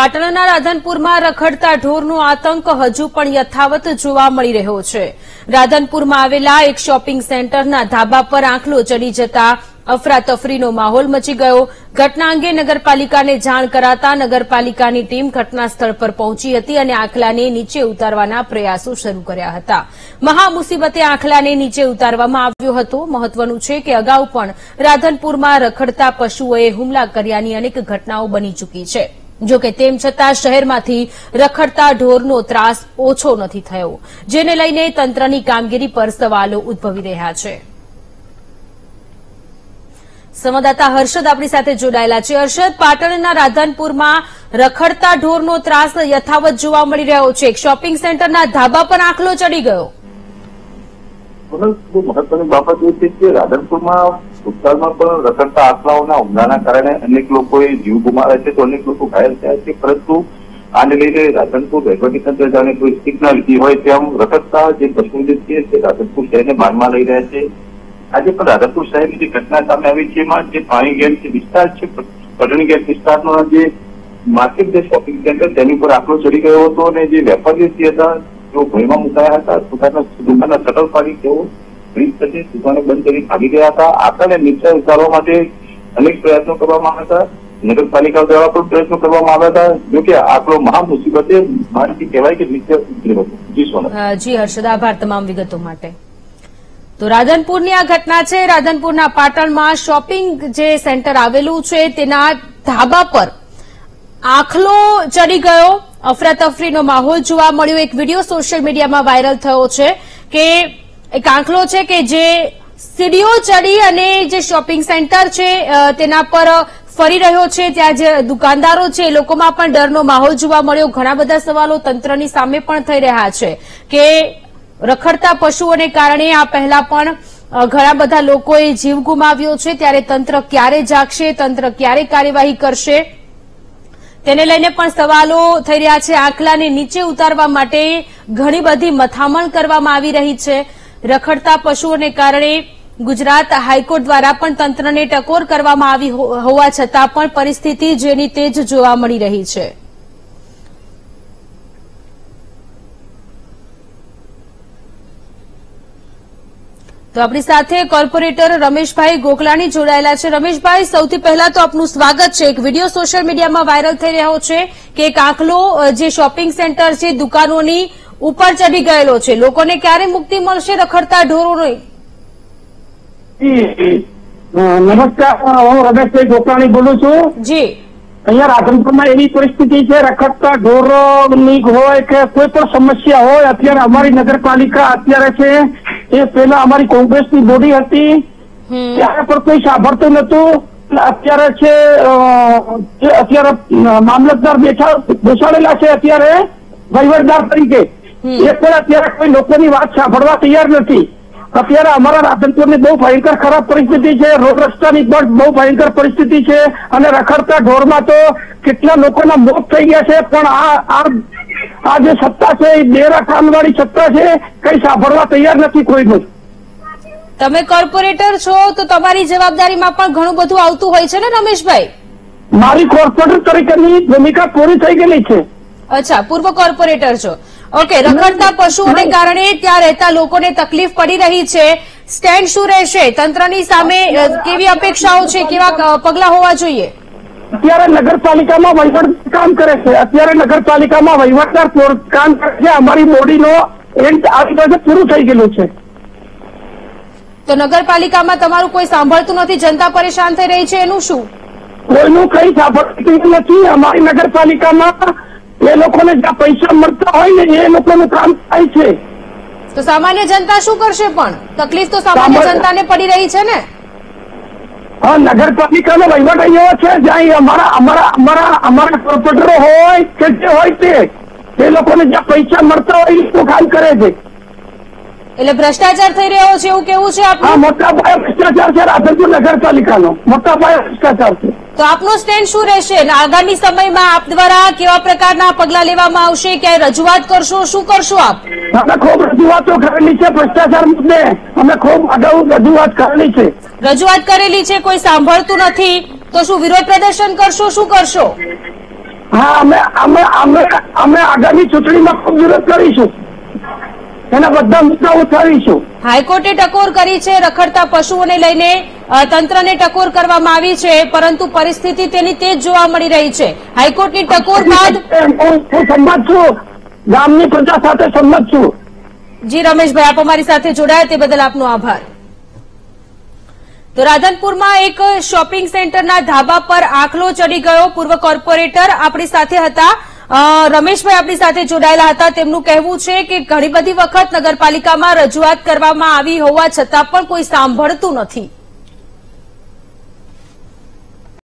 પાટણના રાધનપુરમાં રખડતા ઢોરનો આતંક હજુ પણ યથાવત જોવા મળી રહ્યો છે. રાધનપુરમાં આવેલા એક શોપિંગ સેન્ટરના ધાબા પર આંખલો ચડી જતા અફરાતફરીનો માહોલ મચી ગયો. ઘટના અંગે નગરપાલિકાને જાણ કરાતા નગરપાલિકાની ટીમ ઘટના સ્થળ પર પહોંચી હતી અને આંખલાને નીચે ઉતારવાના પ્રયાસો શરૂ કર્યા હતા. મહામુસીબતે આંખલાને નીચે ઉતારવામાં આવ્યો હતો. મહત્વનું છે કે અગાઉ પણ રાધનપુરમાં રખડતા પશુઓએ હુમલા કર્યાની અનેક ઘટનાઓ બની ચૂકી છે. જોકે તેમ છતાં શહેરમાંથી રખડતા ઢોરનો ત્રાસ ઓછો નથી થયો, જેને લઈને તંત્રની કામગીરી પર સવાલો ઉદ્ભવી રહ્યા છે. સંવાદદાતા હર્ષદ આપણી સાથે જોડાયેલા છે. હર્ષદ, પાટણના રાધનપુરમાં રખડતા ઢોરનો ત્રાસ યથાવત જોવા મળી રહ્યો છે. એક શોપિંગ સેન્ટરના ધાબા પર આંખલો ચડી ગયો. મહત્વની બાબત એ છે કે રાધનપુરમાં ભૂતકાળમાં પણ રખડતા આંખલાઓના હુમલાના કારણે અનેક લોકોએ જીવ ગુમાવ્યા છે, તો અનેક લોકો ઘાયલ થયા છે. પરંતુ આને લઈને રાધનપુર વહીવટીતંત્ર જાણે કોઈ શીખ ના લીધી હોય તેમ રખડતા જે પશુ છે તે રાધનપુર શહેરને બાનમાં લઈ રહ્યા છે. આજે પણ રાધનપુર શહેરની જે ઘટના સામે આવી છે એમાં જે પાણી ગેટ વિસ્તાર છે, પટણી ગેટ વિસ્તારનો જે માર્કેટ જે શોપિંગ સેન્ટર તેની ઉપર આંકડો ચડી ગયો હતો અને જે વેપારીઓ હતા તેઓ ભયમાં મુકાયા હતા. પોતાના દુકાનના શટર પાડી તેઓ બ્રિજ સાથે દુકાને બંધ કરી ભાગી ગયા હતા. આંકડાને નીચે ઉતારવા માટે અનેક પ્રયત્નો કરવામાં આવ્યા હતા. નગરપાલિકા દ્વારા પણ પ્રયત્નો કરવામાં આવ્યા હતા. જોકે આંકડો મહા મુસીબતે મારથી કહેવાય કે નીચે ઉતર્યો હતો. જી સોનલ. જી હર્ષદ, આભાર તમામ વિગતો માટે. તો રાધનપુરની આ ઘટના છે. રાધનપુરના પાટણમાં શોપિંગ જે સેન્ટર આવેલું છે તેના ધાબા પર આંખલો ચડી ગયો. અફરાતફરીનો માહોલ જોવા મળ્યો. એક વિડીયો સોશિયલ મીડિયામાં વાયરલ થયો છે કે એક આંખલો છે કે જે સીડીઓ ચડી અને જે શોપિંગ સેન્ટર છે તેના પર ફરી રહ્યો છે. ત્યાં જે દુકાનદારો છે એ લોકોમાં પણ ડરનો માહોલ જોવા મળ્યો. ઘણા બધા સવાલો તંત્રની સામે પણ થઈ રહ્યા છે કે રખડતા પશુઓને કારણે આ પહેલા પણ ઘણા બધા લોકોએ જીવ ગુમાવ્યો છે. ત્યારે તંત્ર ક્યારે જાગશે, તંત્ર ક્યારે કાર્યવાહી કરશે, તેને લઈને પણ સવાલો થઈ રહ્યા છે. આંખલાને નીચે ઉતારવા માટે ઘણી બધી મથામણ કરવામાં આવી રહી છે. રખડતા પશુઓને કારણે ગુજરાત હાઈકોર્ટ દ્વારા પણ તંત્રને ટકોર કરવામાં આવી હોવા છતાં પણ પરિસ્થિતિ જેની તે જ જોવા મળી રહી છે. તો આપણી સાથે કોર્પોરેટર રમેશભાઈ ગોકલાણી જોડાયેલા છે. રમેશભાઈ, સૌથી પહેલા તો આપનું સ્વાગત છે. એક વિડીયો સોશિયલ મીડિયામાં વાયરલ થઈ રહ્યો છે કે એક આંખલો જે શોપિંગ સેન્ટર છે દુકાનોની ઉપર ચડી ગયેલો છે. લોકોને ક્યારે મુક્તિ મળશે રખડતા ઢોરોની? નમસ્કાર, હું રમેશભાઈ ગોકલાણી બોલું છું. જી, અહીંયા રાધનપુરમાં એવી પરિસ્થિતિ છે, રખડતા ઢોરોની હોય કે કોઈ પણ સમસ્યા હોય, અત્યારે અમારી નગરપાલિકા અત્યારે છે એ પેલા અમારી કોંગ્રેસની બોડી હતી ત્યારે પણ કોઈ સાંભળતું નતું. અત્યારે છે અત્યારે મામલતદાર બેસાડેલા છે અત્યારે વહીવટદાર તરીકે, એ પણ અત્યારે કોઈ લોકોની વાત સાંભળવા તૈયાર નથી. અત્યારે અમારા રાધનપુરની બહુ ભયંકર ખરાબ પરિસ્થિતિ છે. રોડ રસ્તાની પણ બહુ ભયંકર પરિસ્થિતિ છે અને રખડતા ઢોરમાં તો કેટલા લોકોના મોત થઈ ગયા છે. પણ આ જે સત્તા છે એ ડેરા ખાનવાળી સત્તા છે, કઈ સાંભળવા તૈયાર નથી કોઈનું. તમે કોર્પોરેટર છો તો તમારી જવાબદારીમાં પણ ઘણું બધું આવતું હોય છે ને રમેશભાઈ? મારી કોર્પોરેટર તરીકેની ભૂમિકા પૂરી થઈ ગયેલી છે. અચ્છા, પૂર્વ કોર્પોરેટર છો. ઓકે, રખડતા પશુઓને કારણે ત્યાં રહેતા લોકોને તકલીફ પડી રહી છે. સ્ટેન્ડ શું રહેશે તંત્રની સામે? કેવી અપેક્ષાઓ છે, કેવા પગલા હોવા જોઈએ? અત્યારે નગરપાલિકામાં વહીવટ કામ કરે છે. અત્યારે નગરપાલિકામાં વહીવટદાર કામ કરે છે. અમારી બોડીનો એન્ડ આવી બાજુ પૂરું થઈ ગયેલું છે. તો નગરપાલિકામાં તમારું કોઈ સાંભળતું નથી, જનતા પરેશાન થઈ રહી છે, એનું શું? કોઈનું કઈ સાંભળતું નથી. અમારી નગરપાલિકામાં એ લોકોને જ્યાં પૈસા મળતા હોય ને એ લોકોનું કામ થાય છે. તો સામાન્ય જનતા શું કરશે? પણ તકલીફ તો સામાન્ય જનતાને પડી રહી છે ને. હા, નગરપાલિકાનો વહીવટ એવો છે જ્યાં અમારા કોર્પોરેટરો હોય કે જે હોય તે લોકોને જ્યાં પૈસા મળતા હોય એ કામ કરે છે. એટલે ભ્રષ્ટાચાર થઈ રહ્યો છે એવું કેવું છે આપનું? હા, મોટા પાયે ભ્રષ્ટાચાર છે. રાધનપુર નગરપાલિકાનો મોટા પાયે ભ્રષ્ટાચાર છે. તો આપનું સ્ટેન્ડ શું રહેશે? આગામી સમયમાં આપ દ્વારા કેવા પ્રકારના પગલા લેવામાં આવશે? ક્યાંય રજૂઆત કરશો? શું કરશો આપ? અમે ખૂબ રજૂઆતો કરેલી છે ભ્રષ્ટાચાર મુદ્દે. અમે ખૂબ અગાઉ રજૂઆત કરેલી છે. રજૂઆત કરેલી છે, કોઈ સાંભળતું નથી, તો શું વિરોધ પ્રદર્શન કરશો? શું કરશો? હા, અમે આગામી ચૂંટણીમાં ખૂબ વિરોધ કરીશું, એના બધા મુદ્દા ઉઠાવીશું. હાઈકોર્ટે ટકોર કરી છે, રખડતા પશુઓને લઈને તંત્રને ટકોર કરવામાં આવી છે, પરંતુ પરિસ્થિતિ તેની તે જ જોવા મળી રહી છે. હાઈકોર્ટની ટકોર બાદ હું સંમત છું, ગામની પ્રજા સાથે સંમત છું. જી રમેશભાઈ, આપ અમારી સાથે જોડાયા તે બદલ આપનો આભાર. તો રાધનપુરમાં એક શોપિંગ સેન્ટરના ધાબા પર આખલો ચડી ગયો. પૂર્વ કોર્પોરેટર આપણી સાથે હતા, રમેશભાઈ આપણી સાથે જોડાયેલા હતા. તેમનું કહેવું છે કે ઘણી બધી વખત નગરપાલિકામાં રજૂઆત કરવામાં આવી હોવા છતાં પણ કોઈ સાંભળતું નથી.